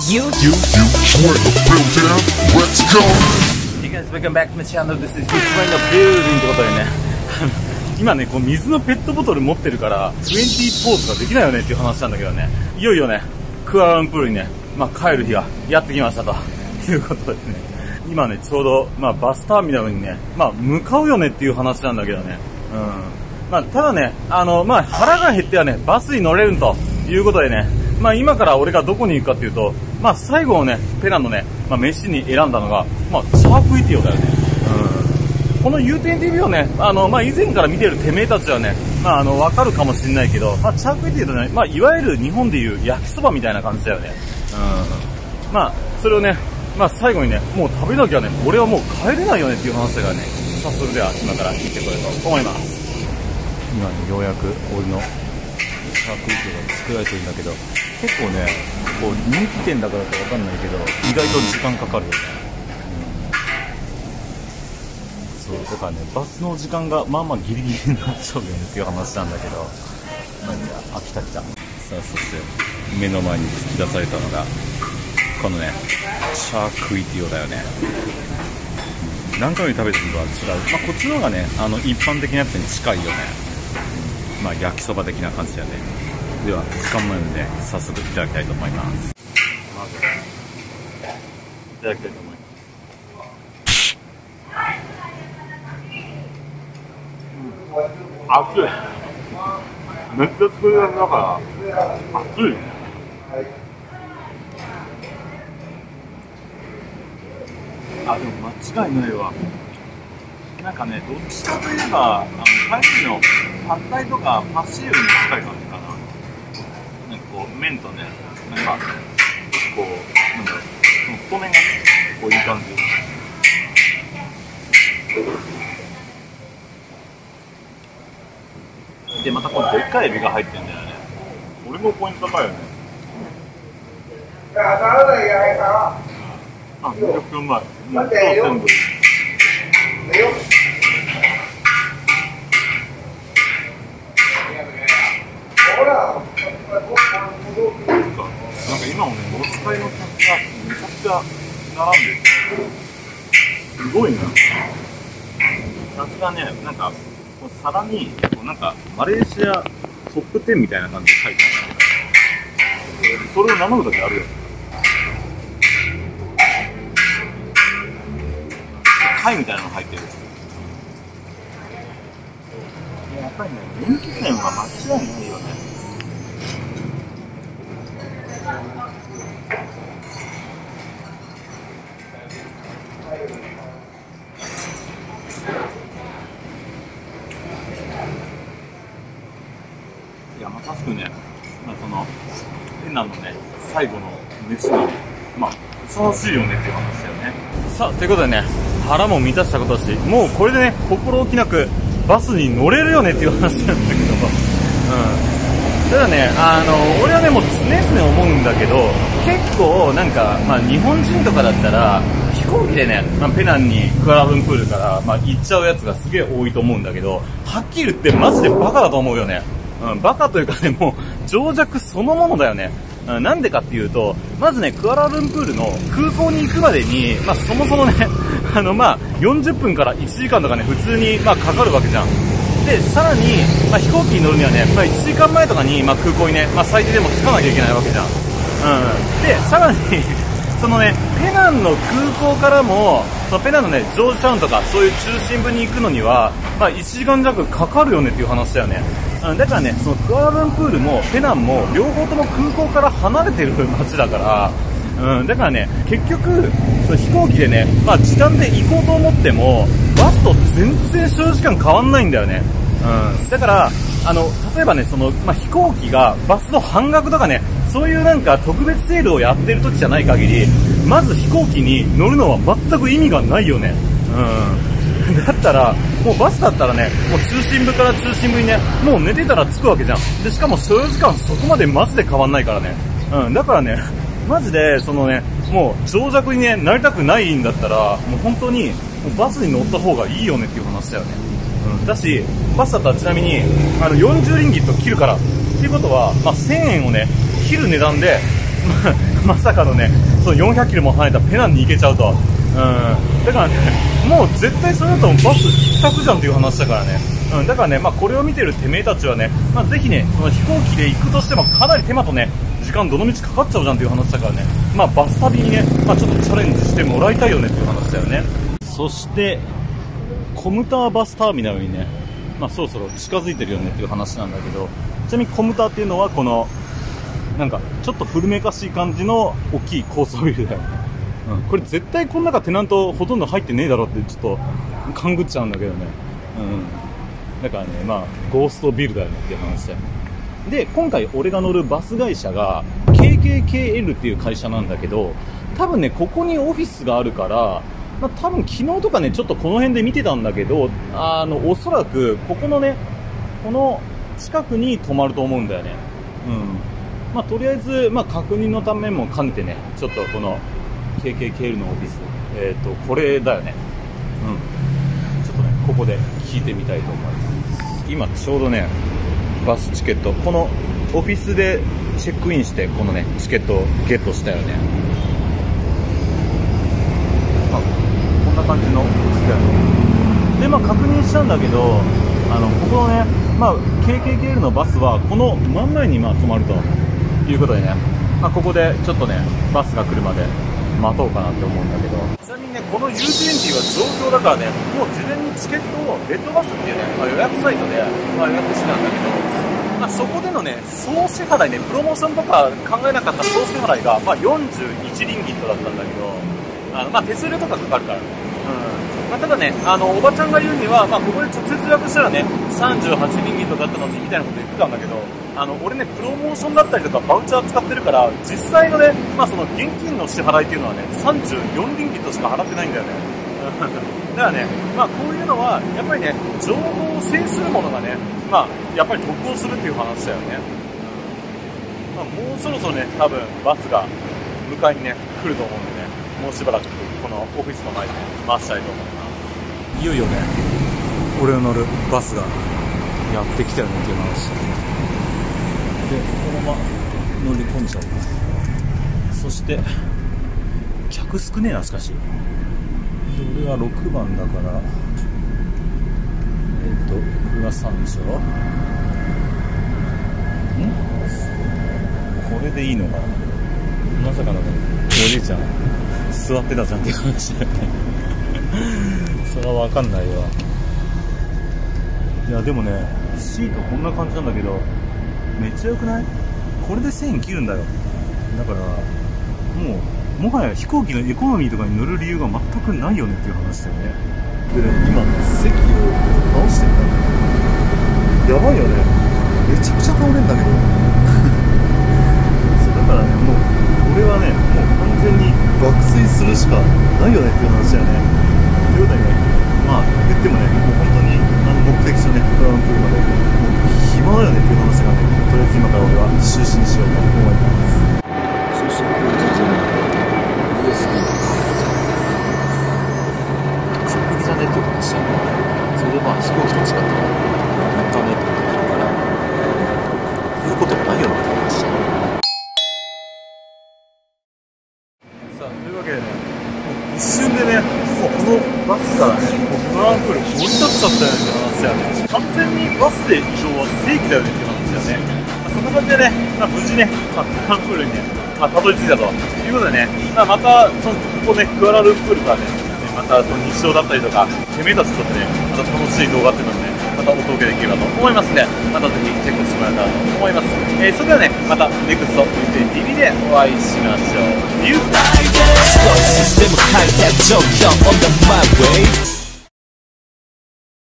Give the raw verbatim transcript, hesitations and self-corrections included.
You, You, you, train the building. Let's go. Hey guys, welcome back to my channel. This is You Train the Building ってことでね今ね、こう水のペットボトル持ってるからにじゅうポーズができないよねっていう話なんだけどね、いよいよね、クアラルンプールにね、まあ、帰る日がやってきましたということでね、今ね、ちょうど、まあ、バスターミナルにね、まあ、向かうよねっていう話なんだけどね、うん。まあ、ただね、あの、まあ、腹が減ってはね、バスに乗れるということでね、まあ、今から俺がどこに行くかっていうと、まあ、最後のね、ペナンのね、まあ、飯に選んだのが、まあ、チャークイティオだよね。うん。この ユーテンティービー をね、あの、まあ、以前から見てるてめえたちはね、まあ、あの、わかるかもしれないけど、まあ、チャークイティオとね、まあ、いわゆる日本でいう焼きそばみたいな感じだよね。うん。まあ、それをね、まあ、最後にね、もう食べなきゃね、俺はもう帰れないよねっていう話だからね、さあ、それでは今から行ってこようと思います。今ね、ようやく俺のチャークイティオが作られてるんだけど、結構ね、こう人気店だからかわかんないけど、意外と時間かかるよね。うん、そう、だからね、バスの時間がまあまあギリギリになっちゃうよねっていう話なんだけど、まあいいや、あ、来た来た。さあ、そして目の前に突き出されたのが、このね、チャークイティオだよね。何回も食べてるのとは違う。まあ、こっちの方がね、あの、一般的なやつに近いよね。うん、まあ、焼きそば的な感じだよね。では、時間もあるので、早速いただきたいと思います。まず、いただきたいと思います。うん、熱い。めっちゃ作りだから、熱い。あ、でも間違いないわ。なんかね、どっちかといえば、あの、タイのパッタイとかパッシーユに近い感じかな。なんかこう、麺とね、なんか、こう、なんだろう、その太麺が、こういう感じ。で、またこのでっかいエビが入ってるんだよね。これもポイント高いよね。あ、めちゃくちゃうまい。もう今日全部。なんか今もね、お使いの客がめちゃくちゃ並んでる。すごいな。さすがね、なんか、こう皿に、こうなんか、マレーシアトップじゅうみたいな感じで書いてある。それを名乗るだけあるよ。貝みたいなの入ってる。やっぱりね、人気店は間違いないよね。いや、まさしくね、まあ、そのペナンのね、最後の飯が、まあ、ふさわしいよねっていう話だよね。さあ、ということでね、腹も満たしたことだし、もうこれでね、心置きなくバスに乗れるよねっていう話なんだけど、うん。ただね、あの、俺はね、もう常々思うんだけど、結構なんか、まあ日本人とかだったら、飛行機でね、まあ、ペナンにクアラルンプールから、まあ、行っちゃうやつがすげえ多いと思うんだけど、はっきり言ってマジでバカだと思うよね。うん、バカというかね、もう、情弱そのものだよね。うん、なんでかっていうと、まずね、クアラルンプールの空港に行くまでに、まあ、そもそもね、あの、まあ、よんじゅっぷんからいちじかんとかね、普通に、まあ、かかるわけじゃん。で、さらに、まあ、飛行機に乗るにはね、まあ、いちじかんまえとかに、まあ、空港にね、まあ、最低でも着かなきゃいけないわけじゃん。うん。で、さらに、そのね、ペナンの空港からも、そのペナンのね、ジョージタウンとか、そういう中心部に行くのには、まあ、いちじかん弱かかるよねっていう話だよね。うん、だからね、そのクアラルンプールもペナンも両方とも空港から離れてる街だから、うん、だからね、結局、その飛行機でね、まあ時短で行こうと思っても、バスと全然所要時間変わんないんだよね。うん、だから、あの、例えばね、その、まあ飛行機がバスの半額とかね、そういうなんか特別セールをやってる時じゃない限り、まず飛行機に乗るのは全く意味がないよね。うん。だったら、もうバスだったらね、もう中心部から中心部にね、もう寝てたら着くわけじゃん。で、しかも所要時間そこまでマジで変わんないからね。うん、だからね、マジで、そのね、もう情弱にね、なりたくないんだったら、もう本当に、もうバスに乗った方がいいよねっていう話だよね。うん、だし、バスだったらちなみに、あの、よんじゅうリンギット切るから、っていうことは、まあ、せんえんをね、切る値段で、まあ、 まさかのね、そのよんひゃくキロも離れたペナンに行けちゃうと。うん、だからね、もう絶対それだとバス一択じゃんっていう話だからね。うん、だからね、まあ、これを見てるてめえたちはね、まあ、ぜひね、その飛行機で行くとしてもかなり手間とね、時間どのみちかかっちゃうじゃんっていう話だからね、まあ、バス旅にね、まあ、ちょっとチャレンジしてもらいたいよねっていう話だよね。そしてコムターバスターミナルにね、まあ、そろそろ近づいてるよねっていう話なんだけど、ちなみにコムターっていうのはこのなんかちょっと古めかしい感じの大きい高層ビルだよね。うん、これ絶対この中テナントほとんど入ってねえだろってちょっと勘ぐっちゃうんだけどね。うん、だからね、まあゴーストビルだよねっていう話だよ。で、今回俺が乗るバス会社が ケーケーケーエル っていう会社なんだけど、多分ねここにオフィスがあるから、まあ、多分昨日とかねちょっとこの辺で見てたんだけど、あのおそらくここのねこの近くに泊まると思うんだよね。うん、まあ、とりあえず、まあ、確認のためも兼ねてね、ちょっとこの ケーケーケーエル のオフィス、えーとこれだよね。うん、ちょっとねここで聞いてみたいと思います。今ちょうどねバスチケット、このオフィスでチェックインしてこのねチケットをゲットしたよね。あ、こんな感じのオフィスだよね。で、まあ確認したんだけど、あのここのね、まあ、ケーケーケーエル のバスはこの真ん前にまあ止まるということでね、まあ、ここでちょっとねバスが来るまで待とうかなって思うんだけど、ちなみにねこの ユートゥエンティー は状況だからね、もう事前にチケットをレッドバスっていうね、まあ、予約サイトで、まあ、予約してたんだけど、まあ、そこでのね総支払いね、プロモーションとか考えなかった総支払いが、まあ、よんじゅういちリンギットだったんだけど、あの、まあ、手数料とかかかるから、うん、まあ、ただね、あのおばちゃんが言うには、まあ、ここで直接予約したらねさんじゅうはちリンギットだったのにみたいなこと言ってたんだけど、あの俺ねプロモーションだったりとかバウチャー使ってるから、実際のね、まあ、その現金の支払いっていうのはねさんじゅうよんリンギットしか払ってないんだよね。だからね、まあ、こういうのはやっぱりね情報を制するものがね、まあ、やっぱり得をするっていう話だよね。まあ、もうそろそろね多分バスが迎えにね来ると思うんでね、もうしばらくこのオフィスの前で、ね、待ちたいと思います。いよいよね俺を乗るバスがやってきたよねっていう話で、このまま乗り込んじゃうか。そして客少ねえな、しかし。で俺はろくばんだから、えっとこれがさんでしょ。んこれでいいのかな。まさかのねおじいちゃん座ってたじゃんっていう話だよね。それは分かんないわ。いやでもねシートこんな感じなんだけどめっちゃ良くない？これでせんえん切るんだよ。だからもうもはや飛行機のエコノミーとかに乗る理由が全くないよねっていう話だよね。でね、今席を直してんだけどやばいよね、めちゃくちゃ倒れんだけどそうだからね、もうこれはねもう完全に爆睡するしかないよねっていう話だよね。ということでね、まあ言ってもねもう本当にあの目的地のねクラウンプールまでもう暇だよねっていう話がね、とりあえず今から俺は就寝しようと思います。就寝完璧じゃねっていう話だよね。それでまあ飛行機と違ってインターネットができるから言うこともないよねって話だよね。さあというわけでね、一瞬でねもうこのバスからねもうクラウンプール降り立っちゃったよねって話だよね。完全にバスで移動は正規だよねって話だよね。そんな感じでね、まあ、無事ね、まあ、クアラルンプールにね、まあ、たどり着いたということでね、まあ、またそのここねクアラルンプールからね、またその日常だったりとかてめえたちとってね、また楽しい動画っていうのをねまたお届けできればと思いますので、またぜひチェックしてもらえたらと思います。えー、それではねまたネクスト ユートゥエンティーブイ でお会いしましょう。See you!